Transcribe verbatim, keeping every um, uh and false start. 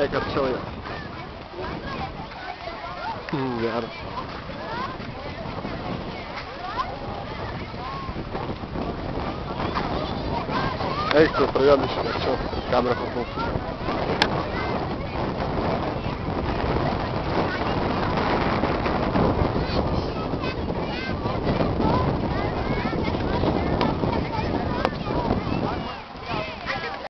هيك بتسوي بيعرف. هيك طريقة مش بتشوف كاميرا خطوط.